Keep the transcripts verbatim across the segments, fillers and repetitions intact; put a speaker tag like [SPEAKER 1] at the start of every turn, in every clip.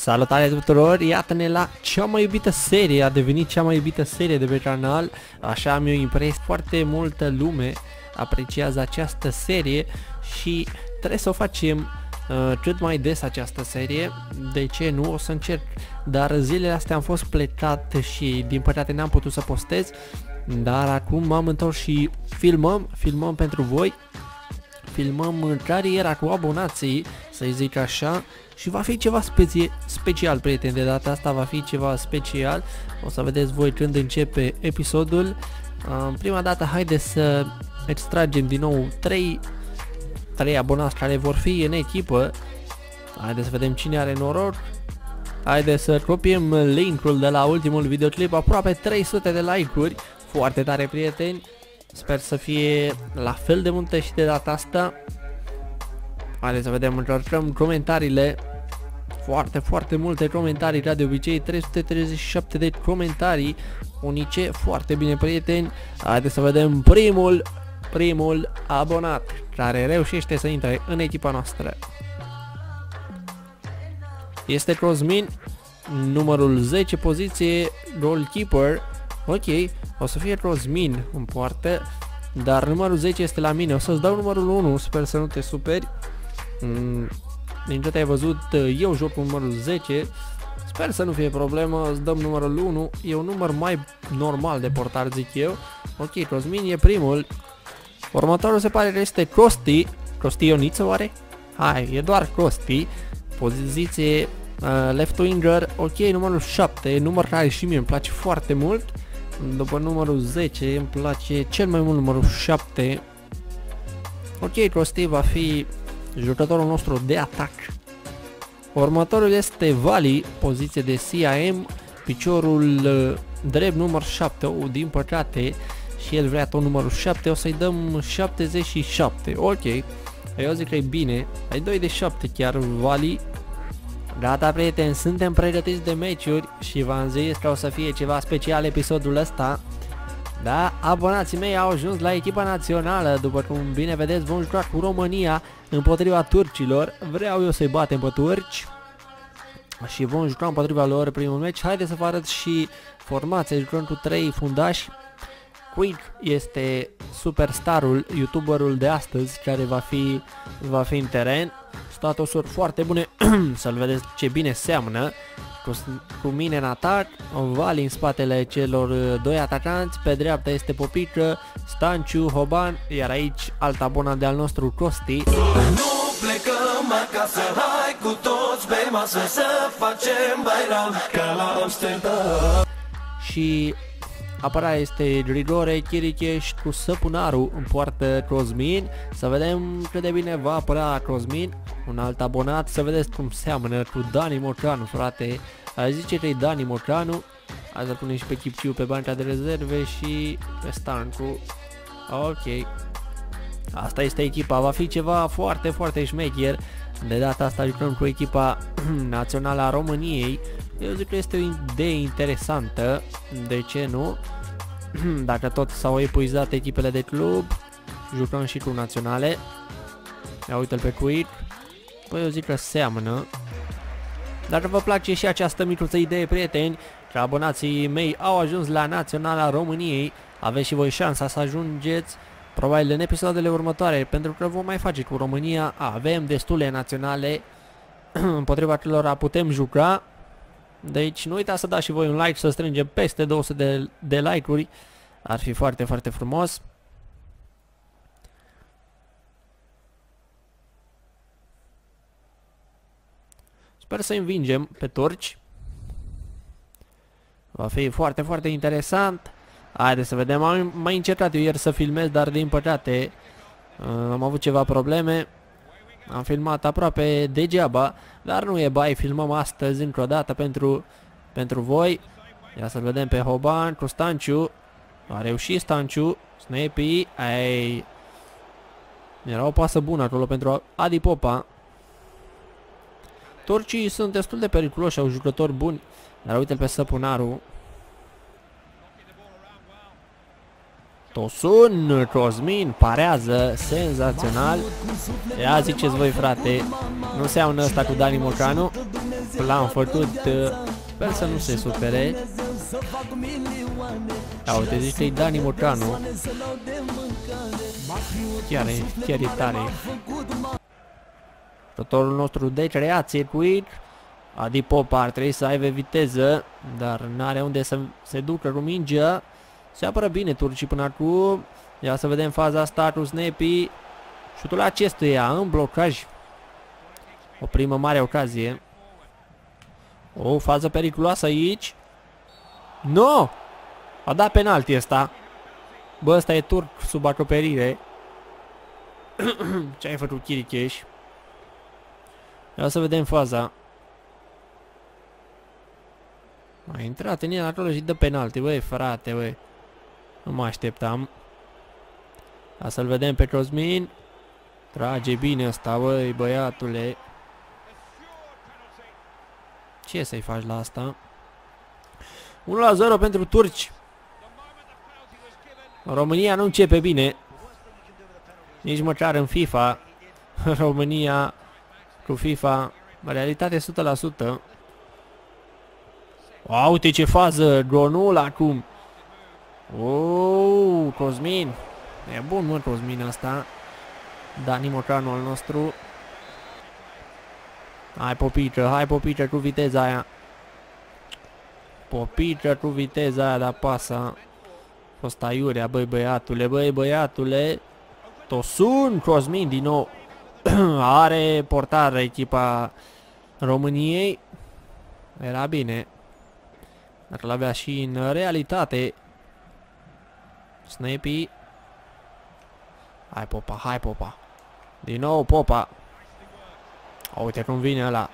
[SPEAKER 1] Salutare tuturor, iată-ne la cea mai iubită serie, a devenit cea mai iubită serie de pe canal. Așa am eu impresia, foarte multă lume apreciază această serie și trebuie să o facem uh, cât mai des această serie. De ce nu? O să încerc, dar zilele astea am fost plecat și din păcate n-am putut să postez. Dar acum m-am întors și filmăm, filmăm pentru voi. Filmăm cariera cu abonații, să-i zic așa. Și va fi ceva specie special, prieteni, de data asta va fi ceva special. O să vedeți voi când începe episodul. uh, Prima dată haideți să extragem din nou trei abonați care vor fi în echipă. Haideți să vedem cine are noroc. Haideți să copiem linkul de la ultimul videoclip. Aproape trei sute de like-uri. Foarte tare, prieteni. Sper să fie la fel de multe și de data asta. Haideți să vedem, încercăm comentariile. Foarte, foarte multe comentarii, ca de obicei, trei sute treizeci și șapte de comentarii unice, foarte bine, prieteni. Haideți să vedem primul, primul abonat care reușește să intre în echipa noastră. Este Cosmin, numărul zece poziție, goalkeeper. Ok, o să fie Cosmin în poartă, dar numărul zece este la mine. O să-ți dau numărul unu, sper să nu te superi. Mm, din câte ai văzut, eu joc cu numărul zece. Sper să nu fie problemă, îți dăm numărul unu. E un număr mai normal de portar, zic eu. Ok, Cosmin e primul. Următorul se pare că este Costi. Costi Ioniță, oare? Hai, e doar Costi. Poziție uh, left winger. Ok, numărul șapte, număr care și mie îmi place foarte mult. După numărul zece îmi place cel mai mult numărul șapte. Ok, Costi va fi jucătorul nostru de atac. Următorul este Vali, poziție de C A M, piciorul uh, drept număr șapte. Oh, din păcate și el vrea tot numărul șapte, o să-i dăm șaptezeci și șapte. Ok, eu zic că e bine. Ai doi de șapte chiar, Vali. Gata, prieteni, suntem pregătiți de meciuri și v-am zis că o să fie ceva special episodul ăsta. Da, abonații mei au ajuns la echipa națională. După cum bine vedeți, vom juca cu România împotriva turcilor. Vreau eu să-i batem pe turci și vom juca împotriva lor primul meci. Haideți să vă arăt și formația. Jucăm cu trei fundași. Quick este superstarul, youtuberul de astăzi, care va fi, va fi în teren. Statusuri foarte bune, să-l vedeți ce bine seamănă cu, cu mine în atac. Vali în spatele celor doi atacanți. Pe dreapta este Popică, Stanciu, Hoban. Iar aici alt abonat de al nostru, Costi.
[SPEAKER 2] Nu plecăm acasă, hai cu toți pe masă să facem bairam ca la Amsterdam.
[SPEAKER 1] Și apărarea este Grigore, Chiricheș cu Săpunaru în poartă Cosmin. Să vedem cât de bine va apăra Cosmin. Un alt abonat, să vedeți cum seamănă cu Dani Moceanu, frate. Aș zice că e Dani Moceanu. Hai să punem și pe Chipciu pe banca de rezerve și pe Stancu. Ok, asta este echipa, va fi ceva foarte, foarte șmecher. De data asta jucăm cu echipa națională a României. Eu zic că este o idee interesantă, de ce nu? Dacă tot s-au epuizat echipele de club, jucăm și cu naționale. Ia uite-l pe Quick. Păi eu zic că seamănă. Dacă vă place și această micuță idee, prieteni, că abonații mei au ajuns la Naționala României, aveți și voi șansa să ajungeți probabil în episoadele următoare, pentru că vom mai face cu România. Avem destule naționale împotriva cărora putem juca. Deci nu uitați să dați și voi un like, să strângem peste două sute de, de like-uri. Ar fi foarte, foarte frumos. Sper să învingem pe turci. Va fi foarte, foarte interesant. Haideți să vedem. Am mai încercat eu ieri să filmez, dar din păcate uh, am avut ceva probleme. Am filmat aproape degeaba, dar nu e bai, filmăm astăzi încă o dată pentru, pentru voi. Ia să-l vedem pe Hoban cu Stanciu. A reușit Stanciu. Snappy. Ai. Era o pasă bună acolo pentru Adi Popa. Turcii sunt destul de periculoși, au jucători buni. Dar uite-l pe Săpunaru. Tosun, Cosmin, parează, senzațional. Ia ziceți voi, frate, nu seamănă ăsta cu Dani Moceanu? plan făcut, sper să nu se supere. Da, uite, zici că e Dani Moceanu. Chiar e, chiar e tare. Jucătorul nostru deci rea circuit. Adi Popa ar trebui să aibă viteză, dar n-are unde să se ducă cu mingea. Se apără bine turcii până acum. Ia să vedem faza asta cu Snappy. Șutul acestuia în blocaj. O primă mare ocazie. O fază periculoasă aici. No! A dat penalti ăsta. Bă, ăsta e turc sub acoperire. Ce ai făcut, Chiricheș? Ia să vedem faza. A intrat în el acolo și dă penalti, băi, frate, băi. Nu mă așteptam. Ia să-l vedem pe Cosmin. Trage bine ăsta, băi, băiatule. Ce să-i faci la asta? unu la zero pentru turci. România nu începe bine. Nici măcar în FIFA. România cu FIFA, realitate o sută la sută. Wow, uite ce fază, Gonul acum. Oh, Cosmin. E bun, mă, Cosmin asta. Dani Moceanu al nostru. Hai, Popică, hai, Popică cu viteza aia. Popică cu viteza aia, dar pasa. Fost aiurea, băi, băiatule, băi, băiatule. Tosun, Cosmin din nou. Are portar echipa României. Era bine. Dar l-avea și în realitate. Snappy. Hai, Popa, hai, Popa. Din nou Popa. Uite cum vine ăla.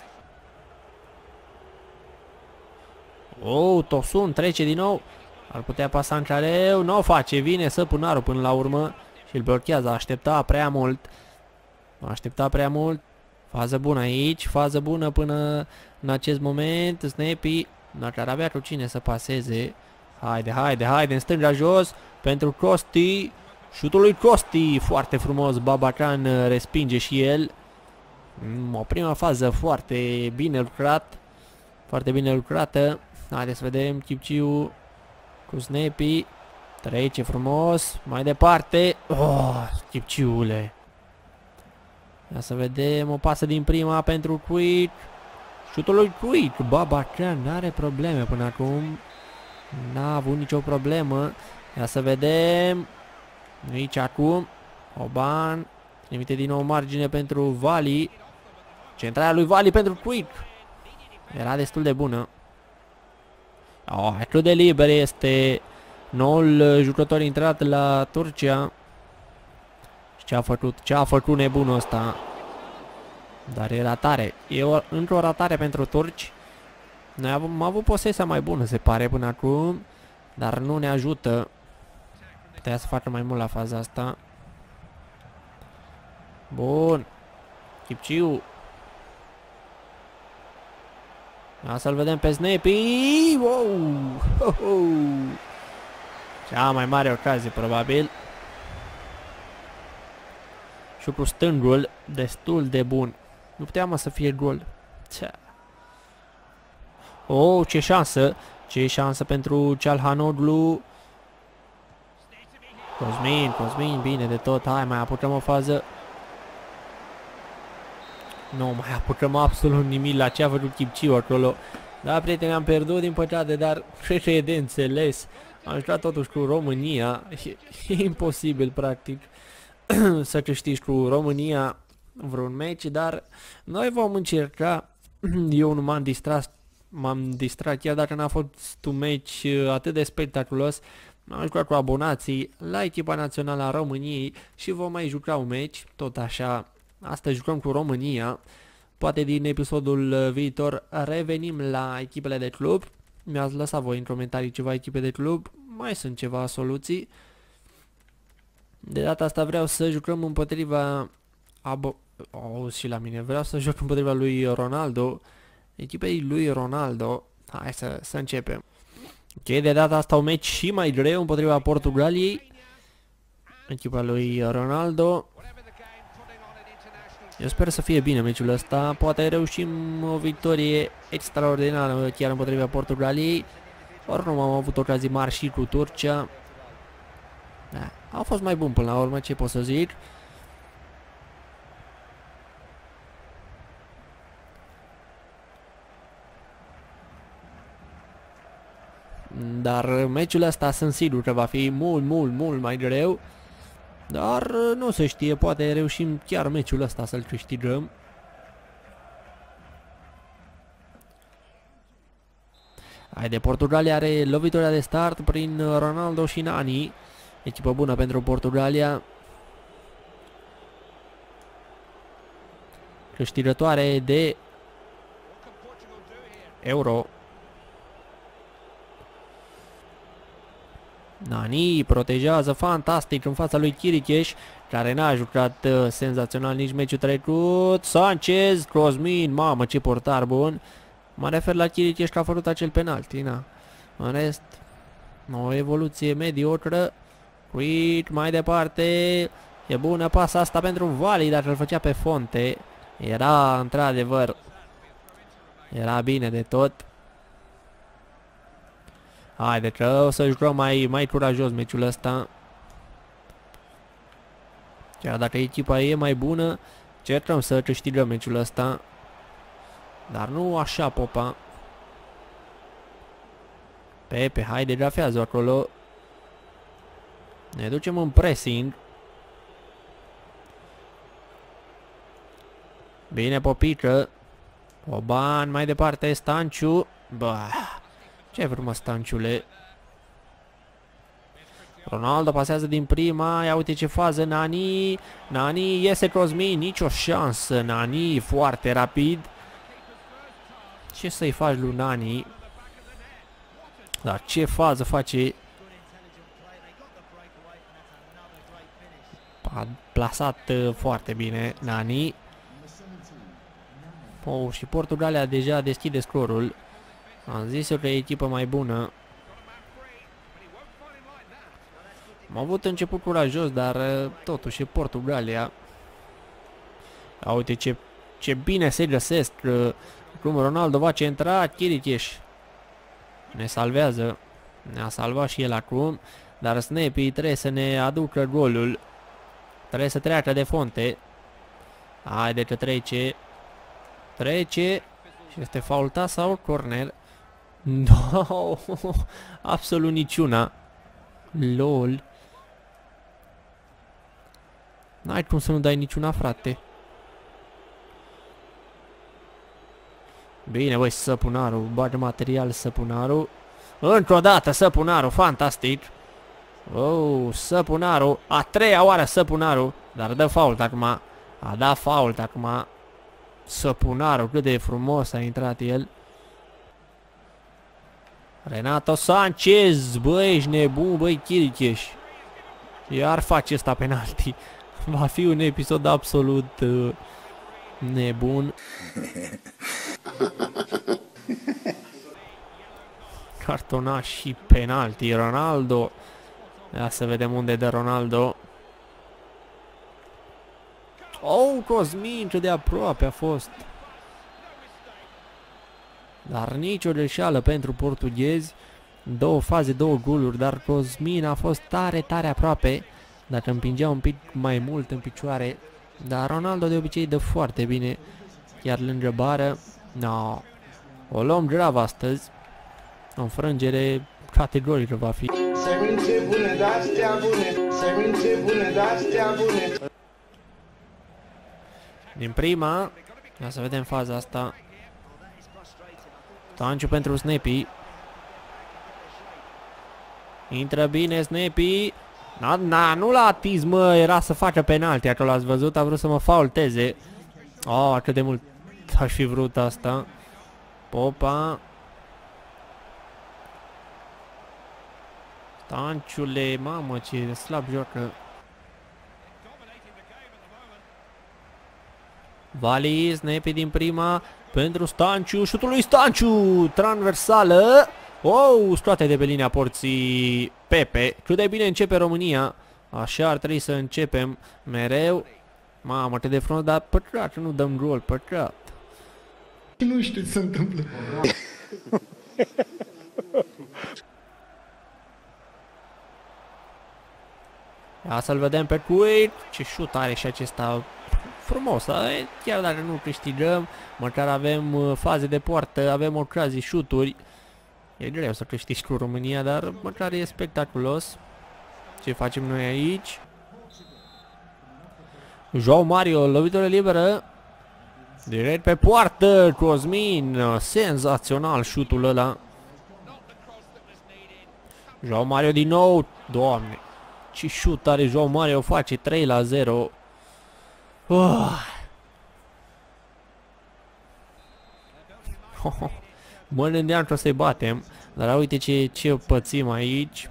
[SPEAKER 1] Oh, Tosun trece din nou. Ar putea pasa în careu. Nu o face, vine Săpunarul până la urmă. Și îl blochează, aștepta prea mult. Aștepta prea mult. Fază bună aici, fază bună până în acest moment. Snappy, dacă ar avea cu cine să paseze. Haide, haide, haide, în stânga jos. Pentru Costi. Șutul lui Costi, foarte frumos. Babacan respinge și el. O prima fază foarte bine lucrat. Foarte bine lucrată. Haideți să vedem Chipciu cu Snappy. Trece frumos. Mai departe. Oh, Chipciule. Ia să vedem o pasă din prima pentru Quick. Șutul lui Quick. Babacan n-are probleme până acum. N-a avut nicio problemă. Ia să vedem. Aici acum. Oban. Trimite din nou margine pentru Vali. Centrarea lui Vali pentru Quick. Era destul de bună. Oh, atât de liber este noul jucător intrat la Turcia. Ce a făcut? Ce a făcut nebunul ăsta? Dar e ratare. E o, într-o ratare pentru turci. Noi am, am avut posesia mai bună, se pare, până acum. Dar nu ne ajută. Putea să facă mai mult la faza asta. Bun. Chipciu. Ia să-l vedem pe Snappy. Wow! Ho, ho. Cea mai mare ocazie, probabil. Și cu stângul destul de bun. Nu putea, mă, să fie gol. Cea. Oh, ce șansă. Ce șansă pentru Çalhanoğlu. Cosmin, Cosmin, bine de tot. Hai, mai apucăm o fază. Nu mai apucăm absolut nimic la ce a făcut Chipciu acolo. Da, prieteni, am pierdut din păcate, dar cred că e de înțeles. Am jucat totuși cu România. E, e imposibil, practic, să câștigi cu România vreun meci, dar noi vom încerca. Eu nu m-am distrat, m-am distrat chiar dacă n-a fost un meci atât de spectaculos. Am jucat cu abonații la echipa națională a României și vom mai juca un meci, tot așa. Astăzi jucăm cu România. Poate din episodul viitor revenim la echipele de club. Mi-ați lăsat voi în comentarii ceva echipe de club. Mai sunt ceva soluții. De data asta vreau să jucăm împotriva Abo... Oh, și la mine. Vreau să joc împotriva lui Ronaldo. Echipei lui Ronaldo. Hai să, să începem. Ok, de data asta un meci și mai greu împotriva Portugaliei. Echipa lui Ronaldo. Eu sper să fie bine meciul ăsta. Poate reușim o victorie extraordinară chiar împotriva Portugaliei. Ori nu am avut ocazii mari și cu Turcia. Da, a fost mai bun până la urmă, ce pot să zic. Dar meciul ăsta sunt sigur că va fi mult, mult, mult mai greu. Dar nu se știe, poate reușim chiar meciul ăsta să-l câștigăm. Haide, Portugalia are lovitura de start prin Ronaldo și Nani. Echipă bună pentru Portugalia. Câștigătoare de Euro. Nani protejează fantastic în fața lui Chiricheș, care n-a jucat uh, senzațional nici meciul trecut. Sanchez, Cosmin, mamă ce portar bun. Mă refer la Chiricheș că a făcut acel penalti, na. În rest, o evoluție mediocră. Uit mai departe. E bună pasa asta pentru Vali, dar îl făcea pe Fonte. Era într-adevăr, era bine de tot. Haide că o să jucăm mai, mai curajos meciul ăsta. Chiar dacă echipa e mai bună, cercăm să câștigăm meciul ăsta. Dar nu așa, Popa. Pepe, haide, grafează acolo. Ne ducem în pressing. Bine, Popică. Oban, mai departe, Stanciu. Bă, ce frumos, Stanciule. Ronaldo pasează din prima. Ia uite ce fază Nani. Nani, iese Cosmin. Nicio șansă. Nani foarte rapid. Ce să-i faci lui Nani? Dar ce fază face? A plasat uh, foarte bine Nani. Oh, și Portugalia deja deschide scorul. Am zis eu că e echipă mai bună. Am avut început curajos, dar totuși e Portugalia. A, uite ce, ce bine se găsesc. Cum Ronaldo va centra, Chiricheș ne salvează. Ne-a salvat și el acum. Dar Snapy trebuie să ne aducă golul. Trebuie să treacă de Fonte. Haide că trece. Trece. Și este faulta sau corner? No, absolut niciuna. Lol. N-ai cum să nu dai niciuna, frate. Bine, băi, Săpunaru. Bagă material Săpunaru. Încă o dată Săpunaru, fantastic. Oh, Săpunaru. A treia oară Săpunaru. Dar dă fault acum. A dat fault acum. Săpunaru, cât de frumos a intrat el. Renato Sanchez, băi, ești nebun, băi, Chiricheș. Iar face ăsta penalti. Va fi un episod absolut uh, nebun. Cartonaș și penalti. Ronaldo. Ia să vedem unde dă Ronaldo. Oh, Cosmin, ce de aproape a fost. Dar nicio greșeală pentru portughezi. Două faze, două goluri, dar Cosmin a fost tare, tare aproape. Dacă împingea un pic mai mult în picioare. Dar Ronaldo de obicei dă foarte bine. Chiar lângă bară. No. O luăm grav astăzi. O înfrângere categorică va fi. Din prima. Ia să vedem faza asta. Stanciu pentru Snapy. Intră bine Snapy. Na, na, nu l-a atins, mă, era să facă penalti acolo, ați văzut, a vrut să mă faulteze. Oh, cât de mult aș fi vrut asta. Popa. Stanciule, mamă, ce slab joacă. Vali, Snapy din prima pentru Stanciu, șutul lui Stanciu, transversală. Oh, scoate de pe linia porții Pepe. Cât de bine începe România. Așa ar trebui să începem mereu. Mamă, te de frumos, dar pătrat, nu dăm gol, pătrat.
[SPEAKER 3] Nu știu ce se întâmplă.
[SPEAKER 1] Ia să-l vedem pe Kuit. Ce șut are și acesta frumos. Chiar dacă nu câștigăm, măcar avem faze de poartă, avem ocazii, șuturi. E greu să câștigi cu România, dar măcar e spectaculos. Ce facem noi aici? João Mario, lovitură liberă. Direct pe poartă, Cosmin. Senzațional șutul ăla. João Mario din nou. Doamne, ce șut are João Mario, face trei la zero. Uh. Mă gândeam că o să-i batem, dar uite ce, ce pățim aici.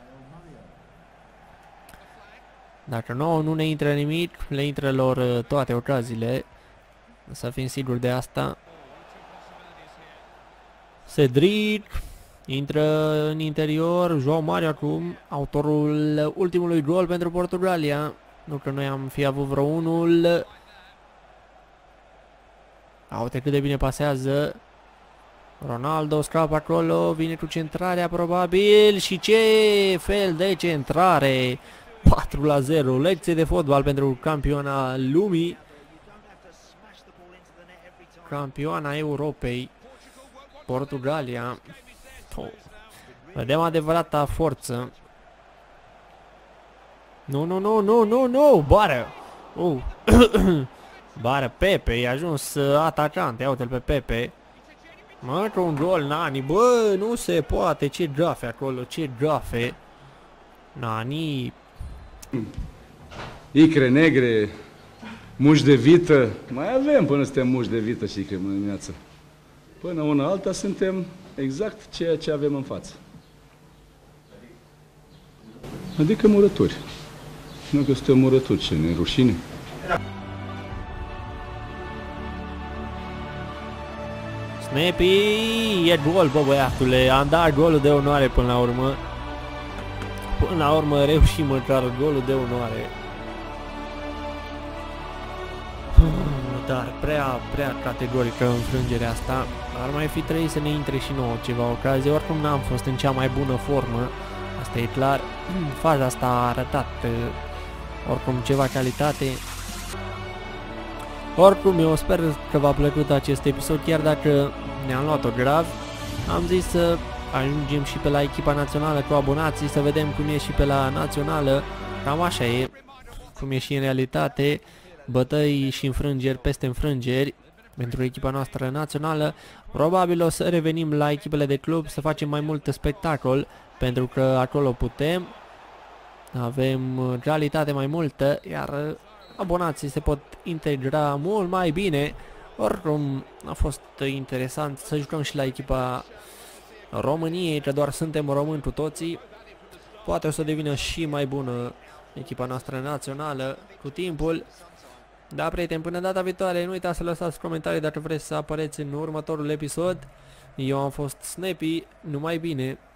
[SPEAKER 1] Dacă nouă nu ne intră nimic, le intră lor toate ocaziile. Să fim siguri de asta. Cedric intră în interior. João Mario acum, autorul ultimului gol pentru Portugalia. Nu că noi am fi avut vreo unul. Uite cât de bine pasează. Ronaldo scapă acolo, vine cu centrarea probabil. Și ce fel de centrare! patru la zero, lecție de fotbal pentru campioana lumii. Campioana Europei, Portugalia. Oh. Vedem adevărata forță. Nu, nu, nu, nu, nu, nu, bară. Uh. Bară, Pepe, i-a ajuns atacant, ia uite-l pe Pepe. Mă, că un gol, Nani, bă, nu se poate, ce gafe acolo, ce gafe. Nani.
[SPEAKER 4] Icre negre, muși de vită, mai avem până suntem muși de vită și icre în dimineață. Până una alta suntem exact ceea ce avem în față. Adică murături. Nu că suntem murături, ce ne rușine?
[SPEAKER 1] Snappy, e gol, bă, băiatule, am dat golul de onoare până la urmă. Până la urmă reușim măcar golul de onoare. Dar prea, prea categorică înfrângerea asta. Ar mai fi trebuit să ne intre și nouă ceva ocazie. Oricum n-am fost în cea mai bună formă. Asta e clar. Faza asta a arătat oricum ceva calitate. Oricum eu sper că v-a plăcut acest episod, chiar dacă ne-am luat-o grav. Am zis să ajungem și pe la echipa națională cu abonații, să vedem cum e și pe la națională. Cam așa e, cum e și în realitate. Bătăi și înfrângeri peste înfrângeri pentru echipa noastră națională. Probabil o să revenim la echipele de club, să facem mai mult spectacol, pentru că acolo putem. Avem realitate mai multă, iar abonații se pot integra mult mai bine. Oricum a fost interesant să jucăm și la echipa României, că doar suntem români cu toții. Poate o să devină și mai bună echipa noastră națională cu timpul. Da, prieteni, până data viitoare, nu uitați să lăsați comentarii dacă vreți să apareți în următorul episod. Eu am fost Snappy, numai bine!